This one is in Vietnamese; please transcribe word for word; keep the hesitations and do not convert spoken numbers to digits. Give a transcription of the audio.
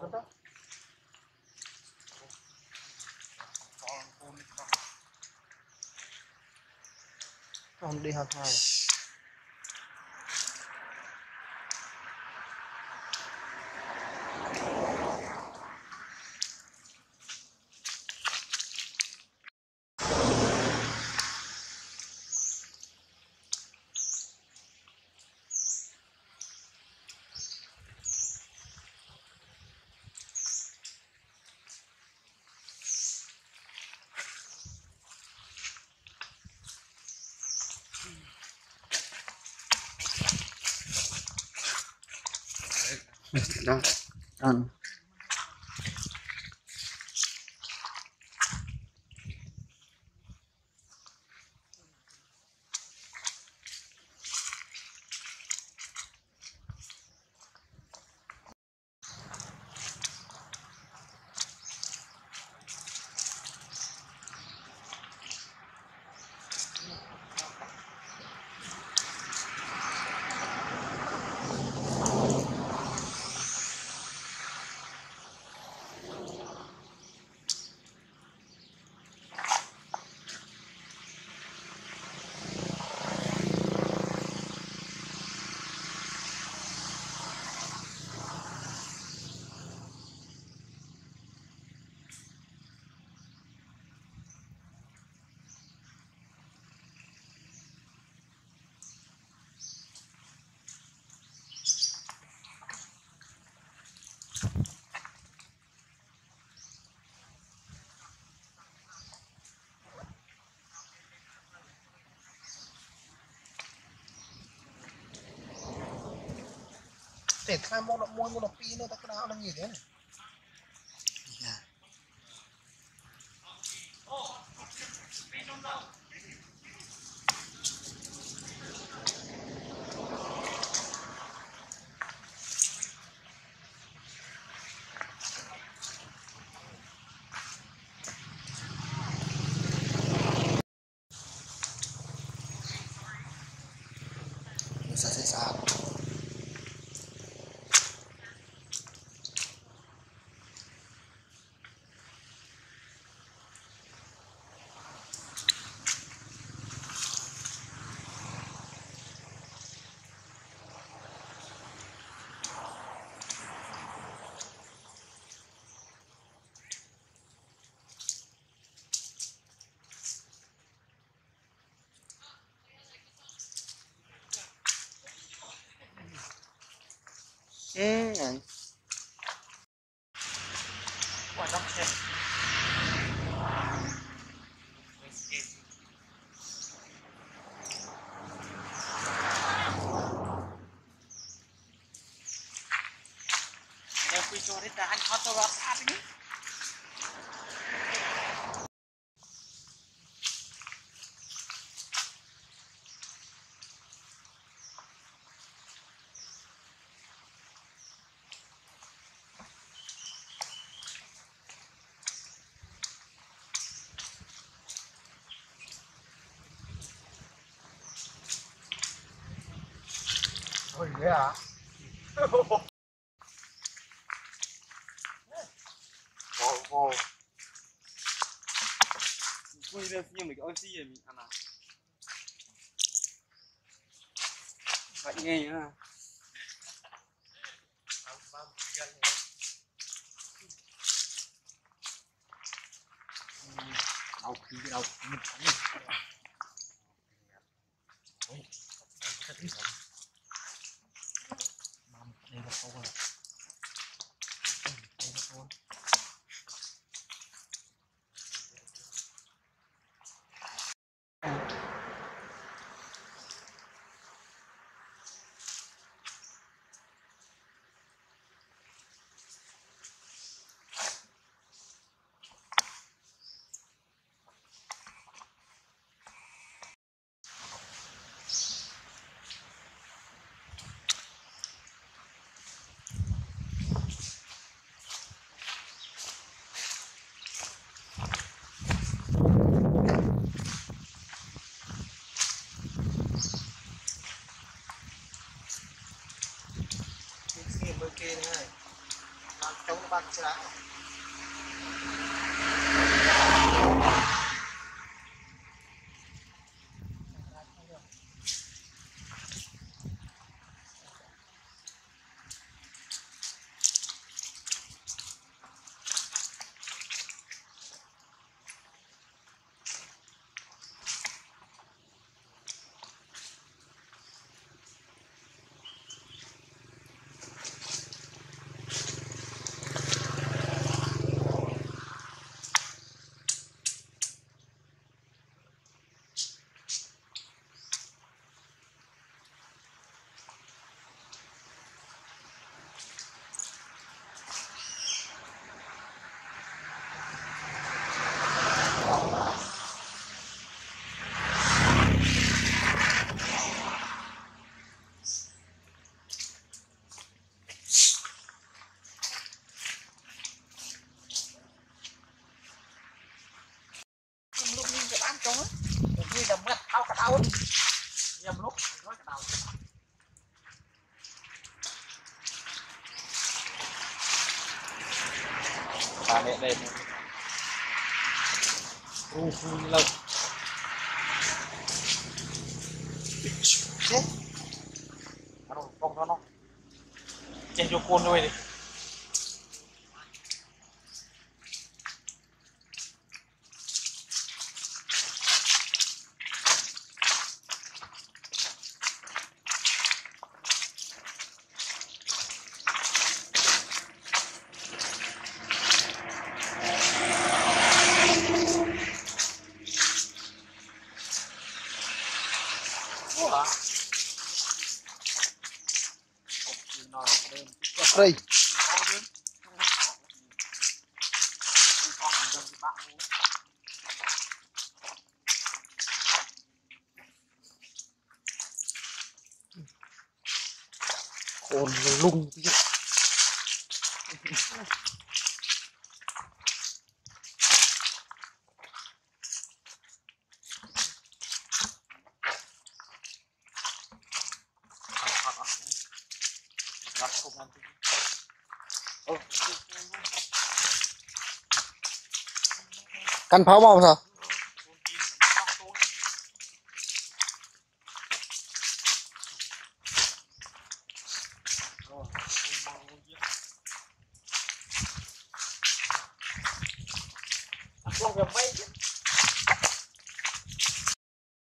thật đó. Không đi học hai. Đó. Ăn. Để khai môn động môi môn động pi nữa ta cái nào nó như thế này. Sa sa sa. Ê này. Quả đắp xe. Để quy cho đến ta anh hot to vào sát đi. Ôi ghê à? Wow wow. Quy lên nhưng mình oxy rồi mình ăn à. Vậy nghe nhá. Đau khí đau mình thắng. Ôi, thật ít rồi. Mắm đây là câu rồi. Đây là câu. bạn sẽ đá lúc nhìn cái bán trống á như là mất đau cả đau nhầm lúc nói cả đau bà mẹ đây u u lâu chết nó không nó nó trên vô côn thôi đi đây hồn lung căn pháo bom sao không phải